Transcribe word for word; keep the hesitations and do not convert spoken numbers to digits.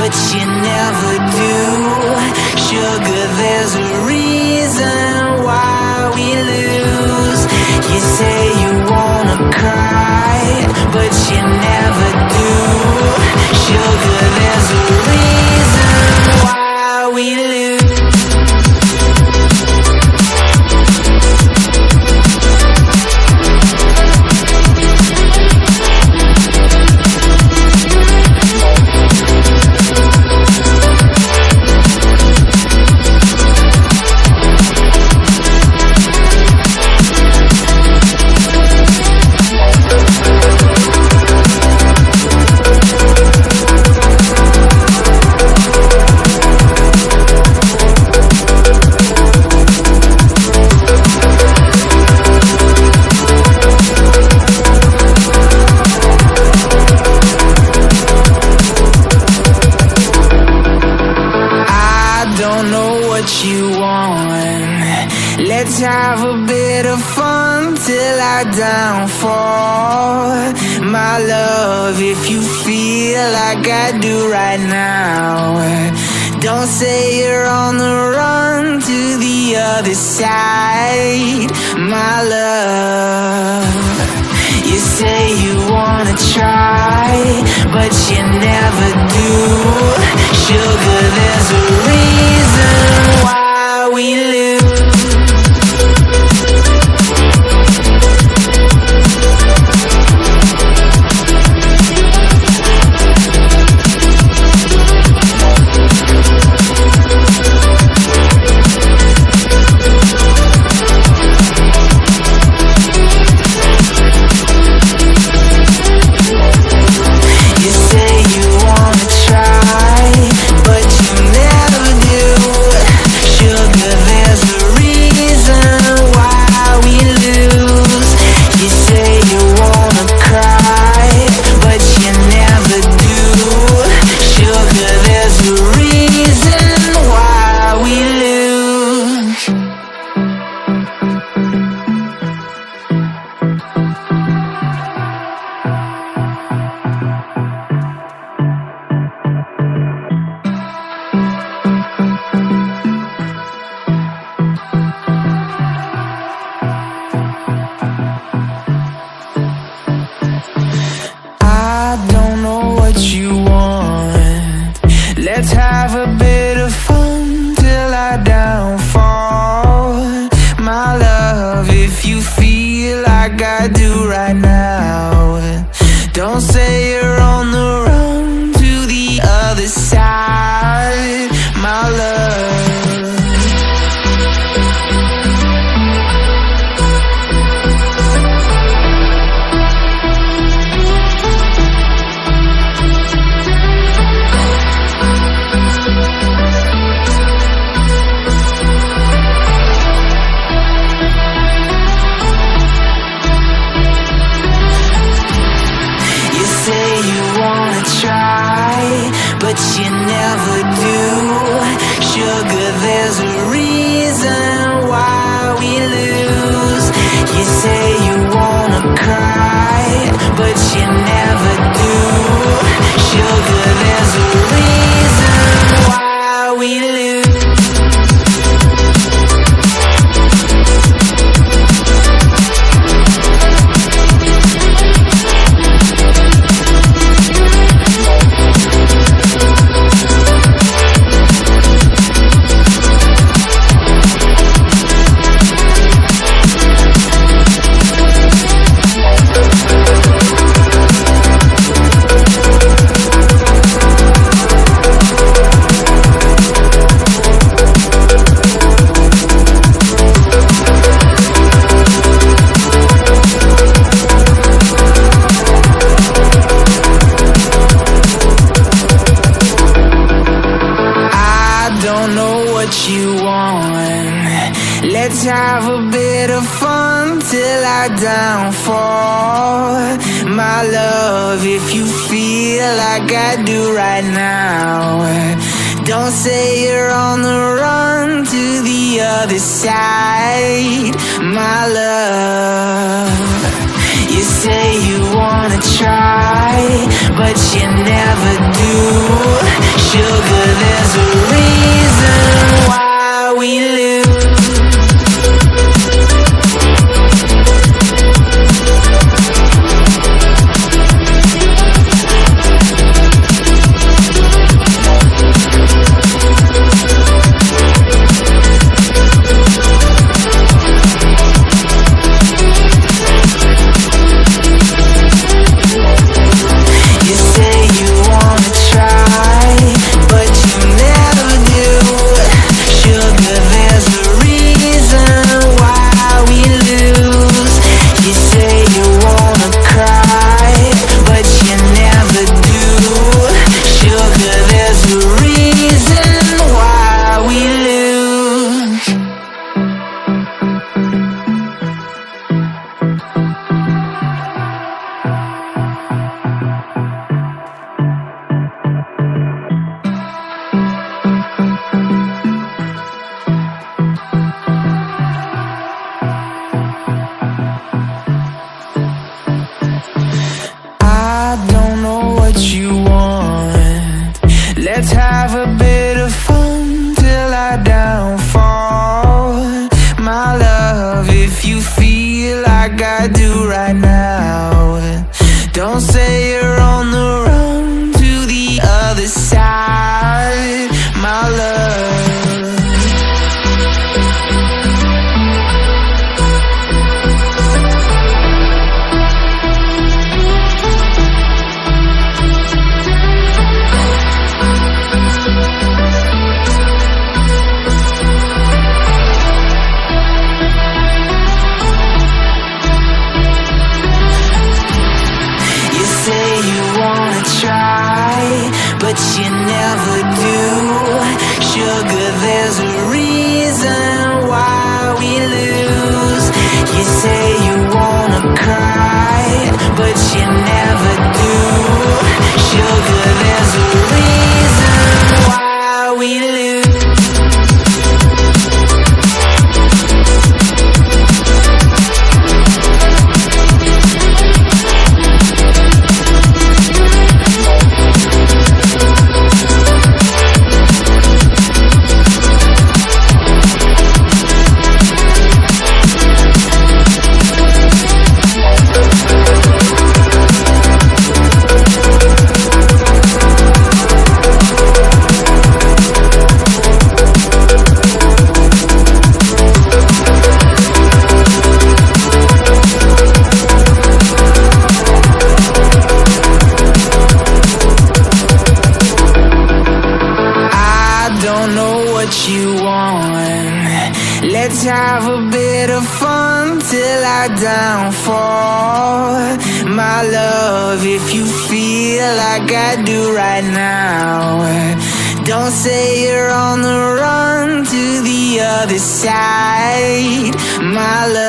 but you never do. Sugar, there's a reason why we lose. You say you wanna cry, but you never do. Sugar, there's a reason why we lose. Let's have a bit of fun till I downfall. My love, if you feel like I do right now, don't say you're on the run to the other side. My love, you say you wanna try, but you never do. Sugar, there's a reason why we lose. Let's have a bit of fun till I downfall. My love, if you feel like I do right now, don't say you're on the run to the other side. My love, but you never do. Sugar, there's a reason why we lose. You say you wanna cry, but you never do. Sugar, there's a reason why we lose. You want. Let's have a bit of fun till I downfall. My love, if you feel like I do right now, don't say you're on the run to the other side. My love, you say you wanna try, but you never do. Sugar, there's a reason why we lose. Let's have a bit of fun till I downfall. My love, if you feel like I do right now, don't say you're on the run to the other side, my love. But you never do. Sugar, there's a reason why we lose. You say you wanna cry, but you never do. Sugar, there's a reason why we lose. You want. Let's have a bit of fun till I downfall. My love, if you feel like I do right now, don't say you're on the run to the other side, my love.